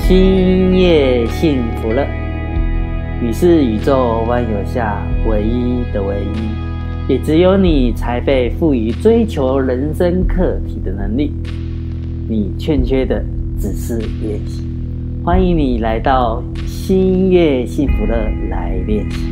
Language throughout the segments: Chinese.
星夜幸福了，你是宇宙万有下唯一的唯一，也只有你才被赋予追求人生课题的能力。你欠缺的只是练习。欢迎你来到星夜幸福了来练习。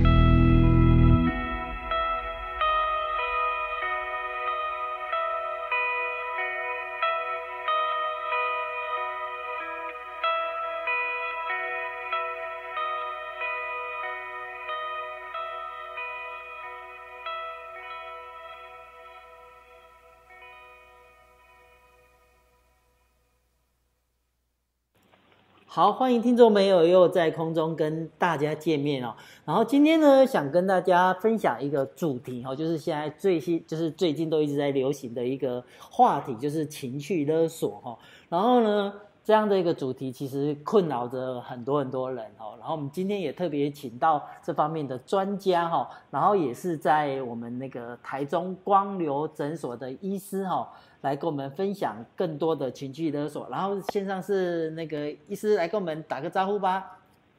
好，欢迎听众朋友又在空中跟大家见面哦。然后今天呢，想跟大家分享一个主题哦，就是现在最近都一直在流行的一个话题，就是情绪勒索哦。然后呢，这样的一个主题其实困扰着很多人哦。然后我们今天也特别请到这方面的专家哈，然后也是在我们那个台中光流诊所的医师哈。来跟我们分享更多的情绪勒索，然后线上是那个医师来跟我们打个招呼吧。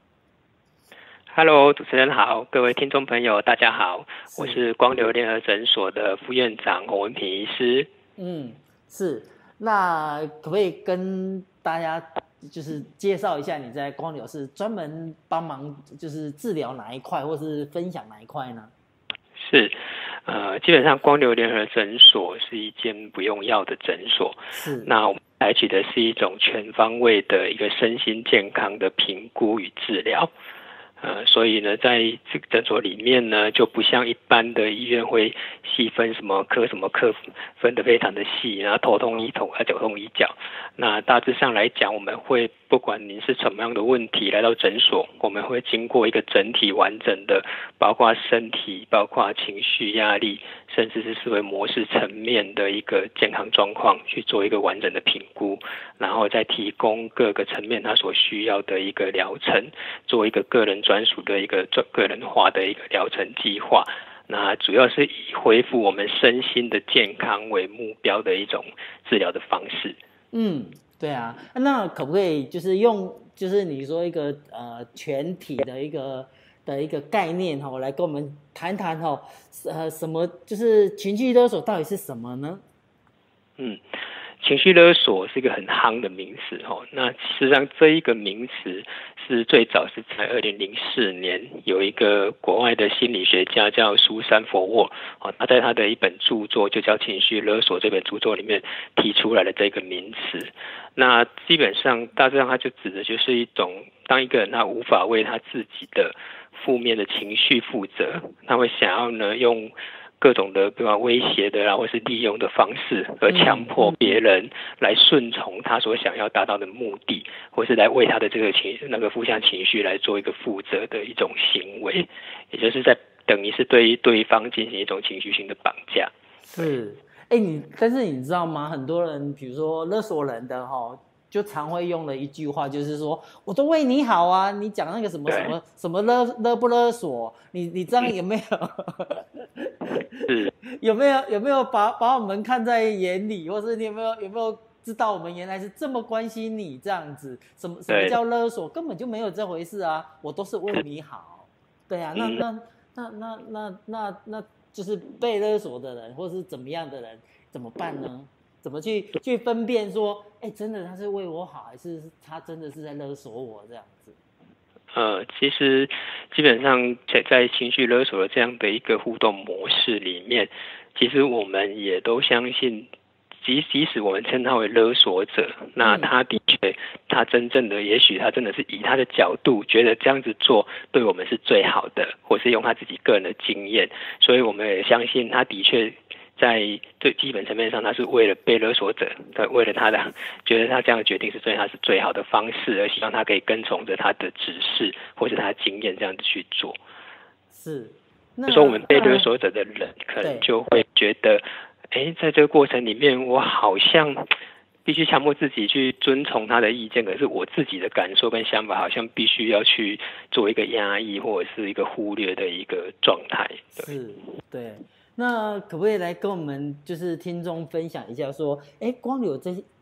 Hello， 主持人好，各位听众朋友大家好，我是光流联合诊所的副院长洪文平医师。 是，那可不可以跟大家就是介绍一下你在光流是专门帮忙就是治疗哪一块，或是分享哪一块呢？ 是。基本上光流联合诊所是一间不用药的诊所，是。那我们采取的是一种全方位的一个身心健康的评估与治疗。所以呢，在这个诊所里面呢，就不像一般的医院会细分什么科分得非常的细，然后头痛医头，脚痛医脚。那大致上来讲，我们会不管您是什么样的问题来到诊所，我们会经过一个整体完整的，包括身体、包括情绪压力，甚至是思维模式层面的一个健康状况，去做一个完整的评估，然后再提供各个层面他所需要的一个疗程，做一个个人专属的一个个人化的一个疗程计划。那主要是以恢复我们身心的健康为目标的一种治疗的方式。 对啊，那可不可以就是用就是你说一个全体的一个概念来跟我们谈谈什么就是情绪勒索到底是什么呢？ 情绪勒索是一个很夯的名词那事实上这一个名词是最早是在2004年有一个国外的心理学家叫苏珊·佛沃他在他的一本著作就叫《情绪勒索》这本著作里面提出来的这个名词。那基本上大致上他就指的就是一种当一个人他无法为他自己的负面的情绪负责，他会想要呢用各种的比如威胁的或是利用的方式而强迫别人来顺从他所想要达到的目的，或是来为他的这个那个负向情绪来做一个负责的一种行为，也就是在等于是对对方进行一种情绪性的绑架。 是，但是你知道吗？很多人比如说勒索人的就常会用的一句话就是说，我都为你好啊，你讲那个什么勒不勒索，你这样有没有有没有把我们看在眼里，或是你有没有知道我们原来是这么关心你这样子？什么叫勒索？根本就没有这回事啊，我都是为你好。对啊，那就是被勒索的人，或是怎么样的人怎么办呢？怎么去分辨说，真的他是为我好，还是他真的是在勒索我这样子？ 其实基本上在情绪勒索的这样的一个互动模式里面，其实我们也都相信，即使我们称他为勒索者，那他的确他真正的也许他真的是以他的角度觉得这样子做对我们是最好的，或是用他自己个人的经验，所以我们也相信他的确在最基本层面上，他是为了被勒索者，为了他的觉得他这样的决定是对他是最好的方式，而希望他可以跟从着他的指示或是他的经验这样子去做。 是， 就说我们被勒索者的人可能就会觉得，在这个过程里面，我好像必须强迫自己去遵从他的意见，可是我自己的感受跟想法好像必须要去做一个压抑或者是一个忽略的一个状态。 是，对。那可不可以来跟我们就是听众分享一下说，光流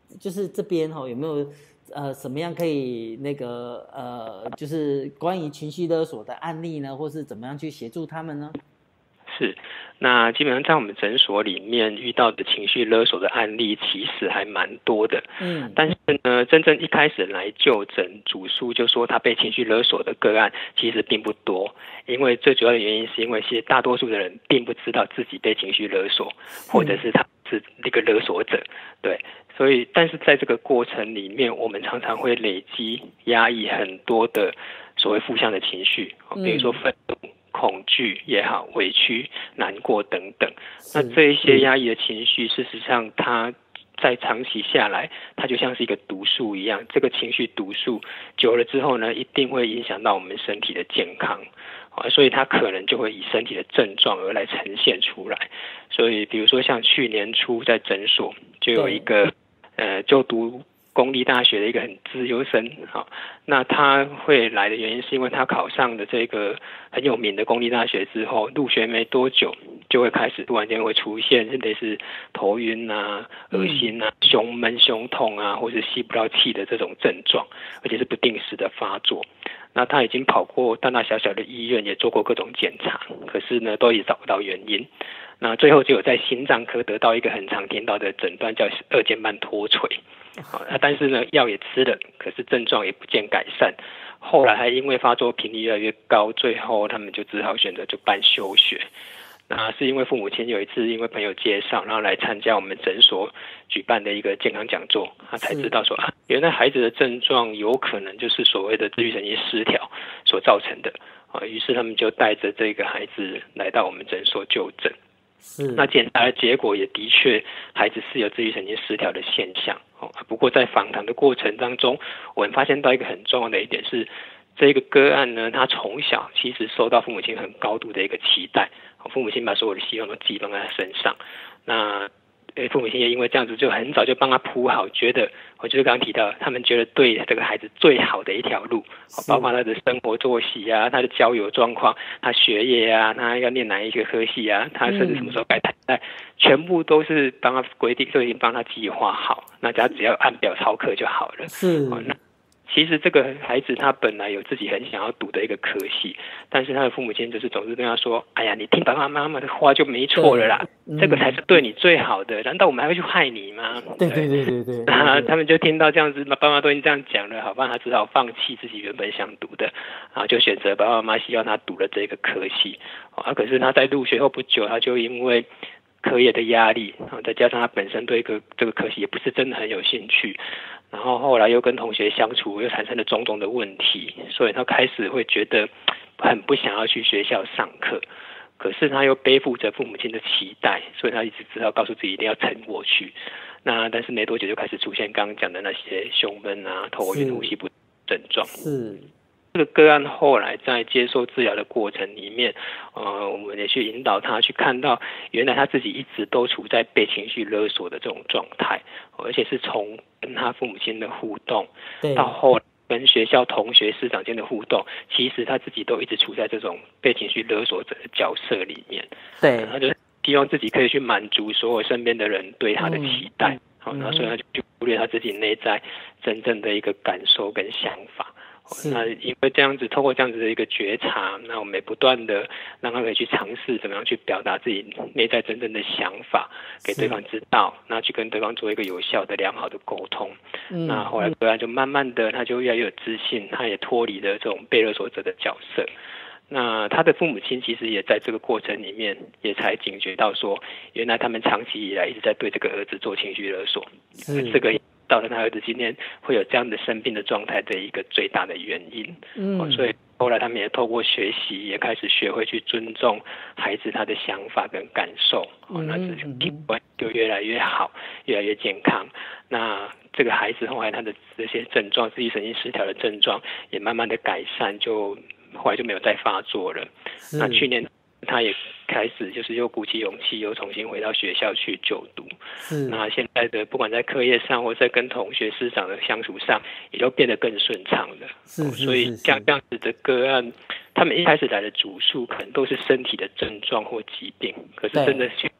就是这边有没有什么样可以就是关于情绪勒索的案例呢，或是怎么样去协助他们呢？ 是，那基本上在我们诊所里面遇到的情绪勒索的案例其实还蛮多的，但是呢，真正一开始来就诊，主诉就说他被情绪勒索的个案其实并不多，因为最主要的原因是因为其实大多数的人并不知道自己被情绪勒索，或者是他是一个勒索者，对，所以但是在这个过程里面，我们常常会累积压抑很多的所谓负向的情绪，比如说愤怒、恐惧也好，委屈、难过等等。那这一些压抑的情绪，事实上它在长期下来，它就像是一个毒素一样。这个情绪毒素久了之后呢，一定会影响到我们身体的健康，所以它可能就会以身体的症状而来呈现出来。所以比如说像去年初在诊所就有一个就读公立大学的一个很资优生，那他会来的原因是因为他考上的这个很有名的公立大学之后，入学没多久就会开始突然间会出现类似头晕啊、恶心啊、胸闷、胸痛啊，或是吸不到气的这种症状，而且是不定时的发作。那他已经跑过大大小小的医院，也做过各种检查，可是呢都也找不到原因。那最后只有在心脏科得到一个很常听到的诊断，叫二尖瓣脱垂。但是呢药也吃了，可是症状也不见改善。后来还因为发作频率越来越高，最后他们就只好选择就办休学。那是因为父母亲有一次因为朋友介绍，然后来参加我们诊所举办的一个健康讲座，他才知道说原来孩子的症状有可能就是所谓的自律神经失调所造成的。于是他们就带着这个孩子来到我们诊所就诊。那检查的结果也的确孩子是有自律神经失调的现象。不过在访谈的过程当中，我们发现到一个很重要的一点是，这个个案呢，他从小其实受到父母亲很高度的一个期待，父母亲把所有的希望都寄放在他身上。那父母亲也因为这样子就很早就帮他铺好，觉得我就是刚刚提到，他们觉得对这个孩子最好的一条路，包括他的生活作息啊，他的交友状况，他学业啊，他要念哪一个科系啊，他甚至什么时候该谈恋爱，全部都是帮他规定，都已经帮他计划好，那他只要按表操课就好了。那其实这个孩子他本来有自己很想要读的一个科系，但是他的父母亲就是总是跟他说，哎呀，你听爸爸妈妈的话就没错了啦，这个才是对你最好的，难道我们还会去害你吗？ 对。 他们就听到这样子，爸妈都已经这样讲了，好吧，他只好放弃自己原本想读的，然后就选择爸爸妈妈希望他读了这个科系。可是他在入学后不久，他就因为课业的压力，再加上他本身对这个科系也不是真的很有兴趣，然后后来又跟同学相处，又产生了种种的问题，所以他开始会觉得很不想要去学校上课。可是他又背负着父母亲的期待，所以他一直知道告诉自己一定要撑过去。那但是没多久就开始出现刚刚讲的那些胸闷啊、头晕、呼吸不症状。这个个案后来在接受治疗的过程里面，我们也去引导他去看到，原来他自己一直都处在被情绪勒索的这种状态，而且是从跟他父母亲的互动，到后来跟学校同学师长间的互动，其实他自己都一直处在这种被情绪勒索者的角色里面。他就希望自己可以去满足所有身边的人对他的期待，然后所以他就忽略他自己内在真正的一个感受跟想法。那因为这样子，透过这样子的一个觉察，那我们也不断的让他可以去尝试怎么样去表达自己内在真正的想法给对方知道，那去跟对方做一个有效的良好的沟通。那后来个案就慢慢的他就越来越有自信，他也脱离了这种被勒索者的角色。那他的父母亲其实也在这个过程里面也才警觉到说，原来他们长期以来一直在对这个儿子做情绪勒索，这个造成他儿子今天会有这样的生病的状态的一个最大的原因。所以后来他们也透过学习，也开始学会去尊重孩子他的想法跟感受。那这就越来越好，越来越健康。那这个孩子后来他的这些症状，自律神经失调的症状也慢慢的改善，就后来就没有再发作了。那去年他也开始就是又鼓起勇气，又重新回到学校去就读。那现在的不管在课业上或在跟同学师长的相处上，也都变得更顺畅了。所以像这样子的个案，他们一开始来的主诉可能都是身体的症状或疾病，可是真的去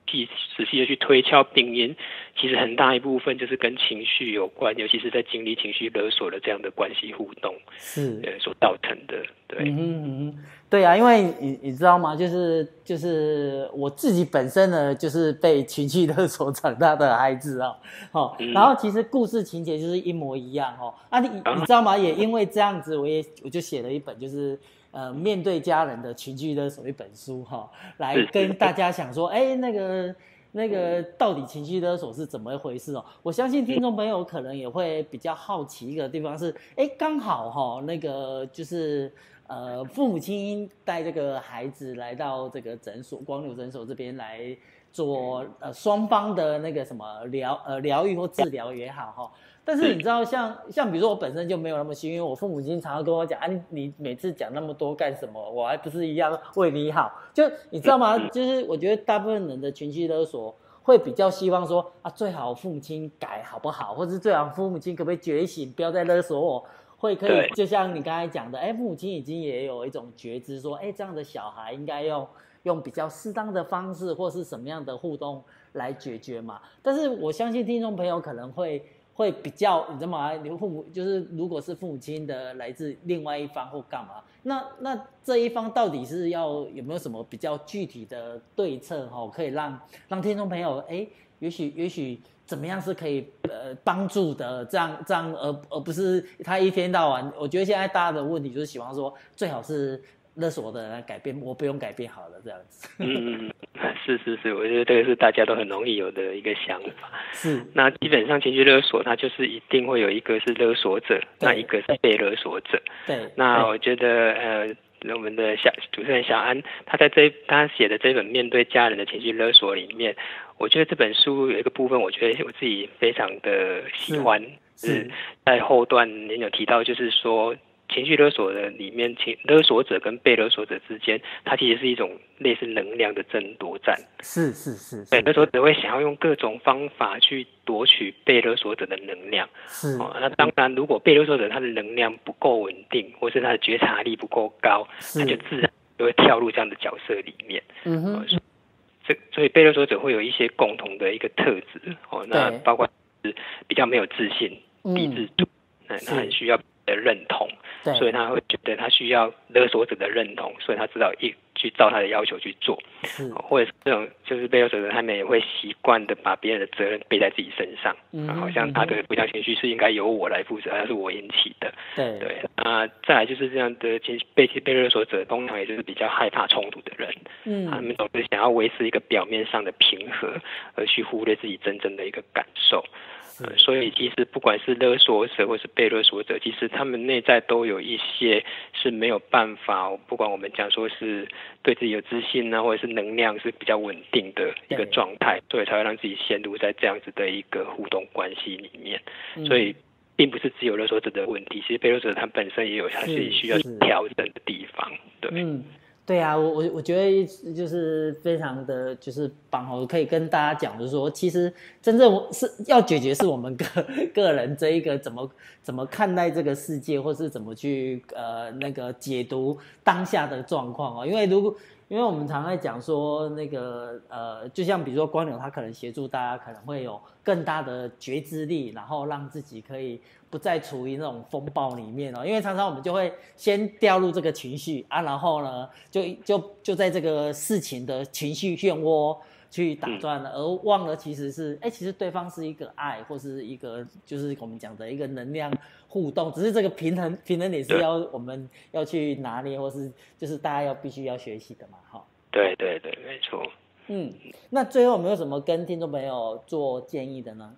仔细的去推敲病因，其实很大一部分就是跟情绪有关，尤其是在经历情绪勒索的这样的关系互动是所造成的。对， 对啊，因为你知道吗？就是我自己本身呢，就是被情绪勒索长大的孩子然后其实故事情节就是一模一样你知道吗？也因为这样子，我就写了一本就是面对家人的情绪勒索一本书来跟大家想说，那个到底情绪勒索是怎么一回事我相信听众朋友可能也会比较好奇一个地方是，刚好那个就是父母亲带这个孩子来到这个诊所光流诊所这边来做双方的那个什么疗愈或治疗也好但是你知道像比如说我本身就没有那么幸运，我父母亲常常跟我讲你每次讲那么多干什么？我还不是一样为你好。就你知道吗？就是我觉得大部分人的情绪勒索会比较希望说最好父母亲改好不好，或者是最好父母亲可不可以觉醒，不要再勒索我。可以，就像你刚才讲的，父母亲已经也有一种觉知说，这样的小孩应该用比较适当的方式，或是什么样的互动来解决嘛。但是我相信听众朋友可能会比较，你知道吗？你父母就是如果是父母亲的来自另外一方或干嘛，那这一方到底是有没有什么比较具体的对策可以让听众朋友也许怎么样是可以帮助的，这样而不是他一天到晚。我觉得现在大家的问题就是喜欢说最好是勒索的人改变，我不用改变好了这样子。 是，我觉得这个是大家都很容易有的一个想法。 是， 那基本上情绪勒索，它就是一定会有一个是勒索者，那一个是被勒索者。 对。 那我觉得我们的主持人小安，他写的这本《面对家人的情绪勒索》里面，我觉得这本书有一个部分，我觉得我自己非常的喜欢，是在后段您有提到，就是说情绪勒索的里面，勒索者跟被勒索者之间，它其实是一种类似能量的争夺战。 是。 对，勒索者会想要用各种方法去夺取被勒索者的能量。 是。 那当然，如果被勒索者他的能量不够稳定，或是他的觉察力不够高，他就自然就会跳入这样的角色里面。所以被勒索者会有一些共同的一个特质那包括是比较没有自信、低自主，那很需要的认同，所以他会觉得他需要勒索者的认同，所以他知道去照他的要求去做，或者是这种就是被勒索者他们也会习惯的把别人的责任背在自己身上，好像他的不良情绪是应该由我来负责，那是我引起的。对，再来就是这样的被勒索者通常也就是比较害怕冲突的人，他们总是想要维持一个表面上的平和，而去忽略自己真正的一个感受。所以其实不管是勒索者或是被勒索者，其实他们内在都有一些是没有办法，不管我们讲说是对自己有自信或者是能量是比较稳定的一个状态，所以才会让自己陷入在这样子的一个互动关系里面。所以并不是只有勒索者的问题，其实被勒索者他本身也有他自己需要调整的地方。对。 对啊，我觉得就是非常的就是棒我可以跟大家讲，就是说，其实真正是要解决是我们个人这一个怎么看待这个世界，或是怎么去那个解读当下的状况因为我们常在讲说那个就像比如说光流，他可能协助大家可能会有更大的觉知力，然后让自己可以不再处于那种风暴里面因为常常我们就会先掉入这个情绪然后呢就在这个事情的情绪漩涡去打转了，而忘了其实对方是一个爱，或是一个就是我们讲的一个能量互动，只是这个平衡也是我们要去拿捏，或是就是大家必须要学习的嘛对，没错。 那最后有没有什么跟听众朋友做建议的呢？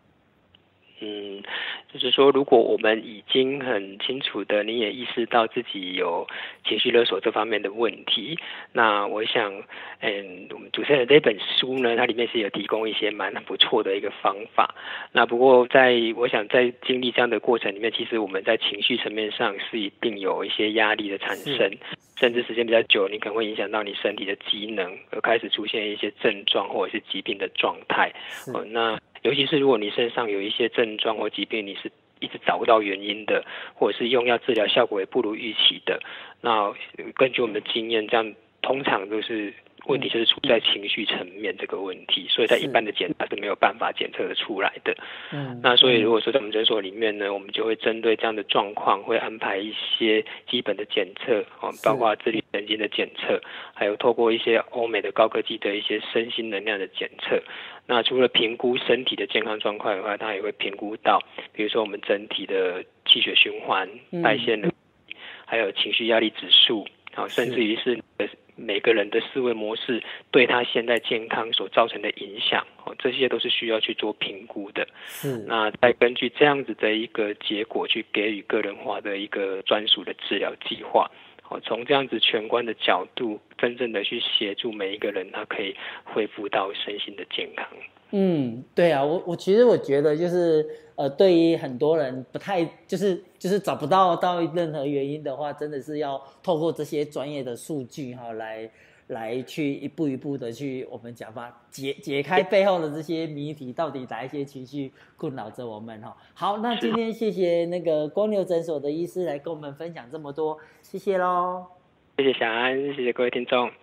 就是说，如果我们已经很清楚的，你也意识到自己有情绪勒索这方面的问题，那我想，我们主持人这本书呢，它里面是有提供一些蛮不错的一个方法。那不过我想在经历这样的过程里面，其实我们在情绪层面上是一定有一些压力的产生，甚至时间比较久，你可能会影响到你身体的机能，而开始出现一些症状或者是疾病的状态。那尤其是如果你身上有一些症状或疾病，你是一直找不到原因的，或者是用药治疗效果也不如预期的，那根据我们的经验，这样通常都是问题就是出在情绪层面这个问题，所以在一般的检查是没有办法检测得出来的。那所以如果说在我们诊所里面呢，我们就会针对这样的状况，会安排一些基本的检测，包括自律神经的检测，还有透过一些欧美的高科技的一些身心能量的检测。那除了评估身体的健康状况以外，它也会评估到，比如说我们整体的气血循环、代谢能力，还有情绪压力指数，甚至于是每个人的思维模式对他现在健康所造成的影响，这些都是需要去做评估的。那再根据这样子的一个结果去给予个人化的一个专属的治疗计划。从这样子全观的角度，真正的去协助每一个人，他可以恢复到身心的健康。 对啊，其实我觉得就是对于很多人不太就是找不到任何原因的话，真的是要透过这些专业的数据来去一步一步的去我们讲吧解开背后的这些谜题，到底哪一些情绪困扰着我们好，那今天谢谢那个光流诊所的医师来跟我们分享这么多，谢谢咯。 谢谢小安，谢谢各位听众。